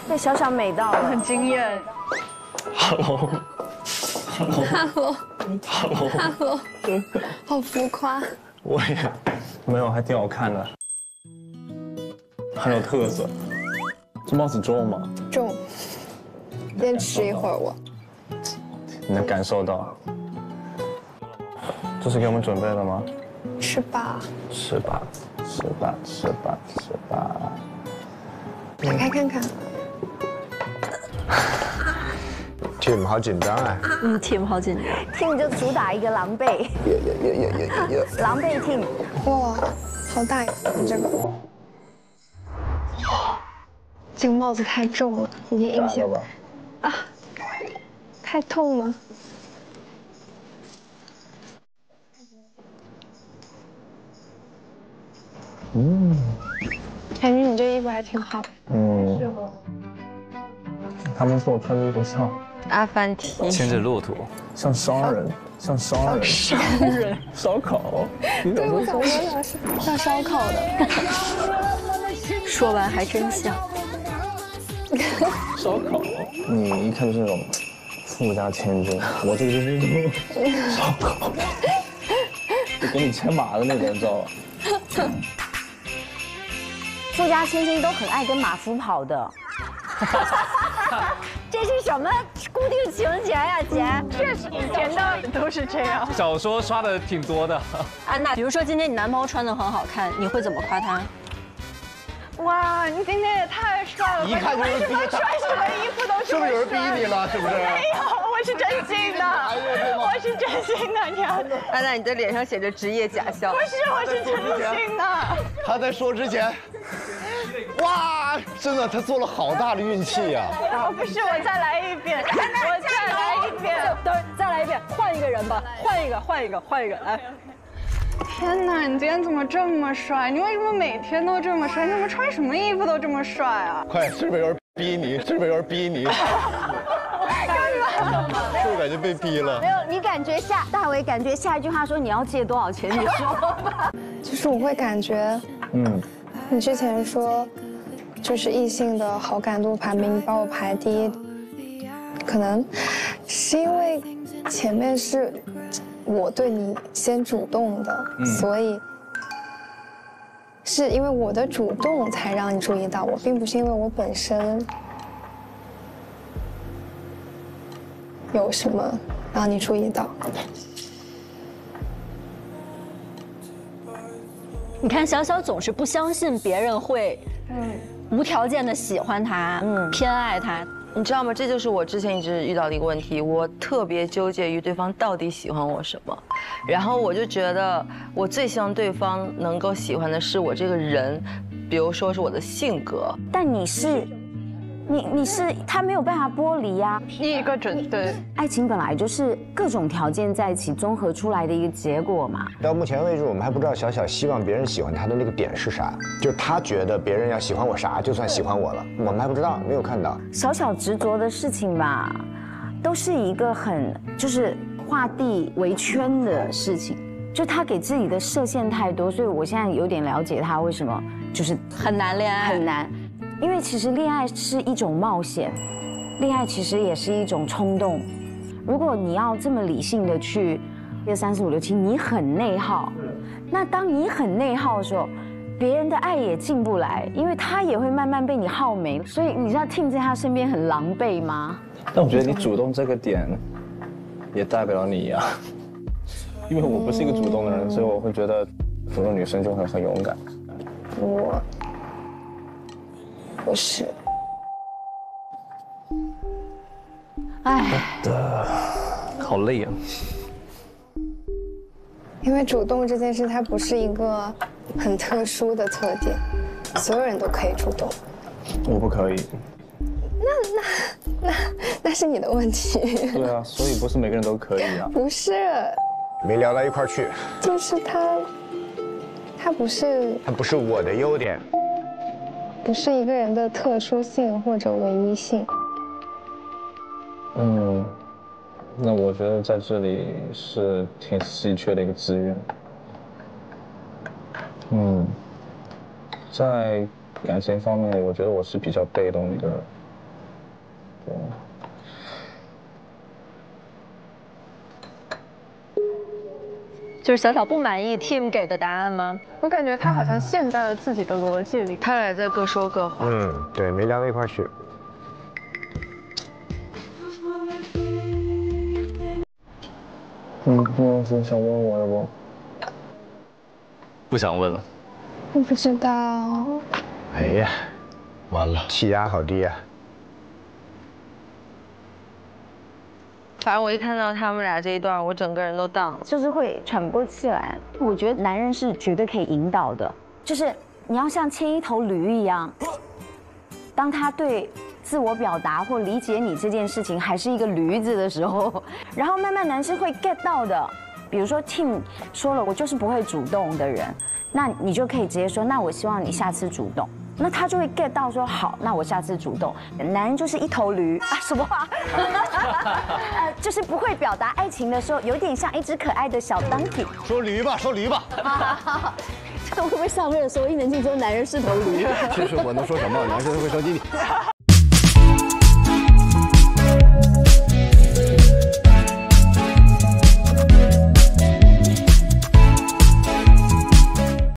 对，小小美到了， 很惊艳。 Hello， 好浮夸。 我也没有，还挺好看的，很有特色。这帽子重吗？ 重，先吃一会儿我。 你能感受到？这是给我们准备的吗？ 吃吧。 吃吧，吃吧，吃吧，吃吧。 打开看看。 Tim 好紧张啊 ，Tim 好紧张，Tim 就主打一个狼狈，狼狈 Tim， 哇，好大呀，这个，这个帽子太重了，已经硬性啊，太痛了。感觉你这衣服还挺好。 他们说我穿的衣服像阿凡提牵着骆驼， 像商人，像商人，烧烤。 对，我想说像烧烤的。 说完还真像。 烧烤，你一看就是那种富家千金，我这个就是那种烧烤，就给你牵马的那种，你知道吧？ 富家千金都很爱跟马夫跑的。这是什么固定情节呀，姐？ 确实，以前的都是这样。 小说刷的挺多的。 安娜，比如说今天你男朋友穿的很好看，你会怎么夸他？ 哇，你今天也太帅了！ 一看就是为什么穿什么衣服都是不是有人逼你了？是不是？ 没有，我是真心的，我是真心的，你看。 安娜，你的脸上写着职业假笑。 不是，我是真心的。 他在说之前，哇，真的，他做了好大的运气呀！ 不是，我再来一遍，我再来一遍， 等会再来一遍，换一个人吧，换一个，来。 天哪，你今天怎么这么帅？你为什么每天都这么帅？你怎么穿什么衣服都这么帅啊？ 快，是不是有人逼你？是不是有人逼你？是不是感觉被逼了？ 没有，你感觉大伟感觉下一句话说你要借多少钱？你说吧。 就是我会感觉，你之前说，就是异性的好感度排名把我排第一，可能是因为前面是我对你先主动的，所以是因为我的主动才让你注意到我，并不是因为我本身有什么让你注意到。 你看小小总是不相信别人会，无条件的喜欢他，偏爱他。 你知道吗？这就是我之前一直遇到的一个问题，我特别纠结于对方到底喜欢我什么，然后我就觉得我最希望对方能够喜欢的是我这个人，比如说是我的性格。 但你是他没有办法剥离呀。 一个准对， 爱情本来就是各种条件在一起综合出来的一个结果嘛。 到目前为止，我们还不知道小小希望别人喜欢他的那个点是啥，就是他觉得别人要喜欢我啥，就算喜欢我了，我们还不知道，没有看到。 小小执着的事情吧，都是一个很就是画地为圈的事情，就他给自己的设限太多，所以我现在有点了解他为什么就是很难恋爱， 很难。因为其实恋爱是一种冒险，恋爱其实也是一种冲动。如果你要这么理性的去1、2、3、4、5、6、7，你很内耗。那当你很内耗的时候，别人的爱也进不来，因为他也会慢慢被你耗没。所以你知道 Tim 在他身边很狼狈吗？ 但我觉得你主动这个点，也代表了你呀。因为我不是一个主动的人，所以我会觉得主动女生就会很勇敢。 我不是。 哎， 好累啊！ 因为主动这件事，它不是一个很特殊的特点，所有人都可以主动。 我不可以。 那是你的问题。 对啊，所以不是每个人都可以啊。 不是， 没聊到一块儿去。 就是他不是我的优点， 不是一个人的特殊性或者唯一性。 那我觉得在这里是挺稀缺的一个资源。在感情方面，我觉得我是比较被动的一个人。 就是小小不满意 Tim 给的答案吗？ 我感觉他好像陷在了自己的逻辑里。 他俩在各说各话。 对，没聊到一块去。 有什么想问我的不？ 不想问了。 我不知道。 哎呀，完了，气压好低啊！ 反正我一看到他们俩这一段，我整个人都荡了， 就是会喘不过气来。我觉得男人是绝对可以引导的，就是你要像牵一头驴一样，当他对自我表达或理解你这件事情还是一个驴子的时候，然后慢慢男生会 get 到的。比如说 Tim 说了，我就是不会主动的人，那你就可以直接说，那我希望你下次主动。那他就会 get 到说好，那我下次主动。男人就是一头驴啊，什么话？就是不会表达爱情的时候，有点像一只可爱的小 donkey。 说驴吧，说驴吧。 这会不会上热搜？伊能静说男人是头驴。 其实我能说什么？男生会生气。